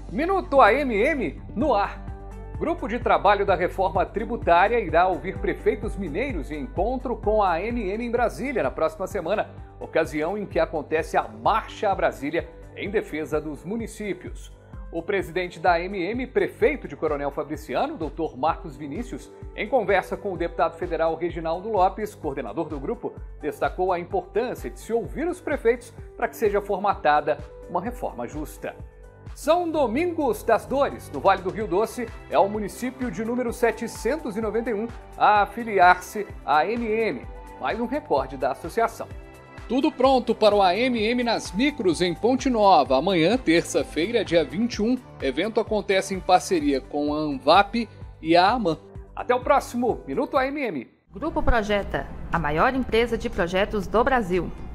Minuto AMM no ar. Grupo de trabalho da reforma tributária irá ouvir prefeitos mineiros em encontro com a AMM em Brasília na próxima semana, ocasião em que acontece a Marcha a Brasília em defesa dos municípios. O presidente da AMM, prefeito de Coronel Fabriciano, Dr. Marcos Vinícius, em conversa com o deputado federal Reginaldo Lopes, coordenador do grupo, destacou a importância de se ouvir os prefeitos para que seja formatada uma reforma justa. São Domingos das Dores, no Vale do Rio Doce, é o município de número 791 a afiliar-se à AMM, mais um recorde da associação. Tudo pronto para o AMM nas Micros, em Ponte Nova, amanhã, terça-feira, dia 21. Evento acontece em parceria com a ANVAP e a AMAN. Até o próximo Minuto AMM. Grupo Projeta, a maior empresa de projetos do Brasil.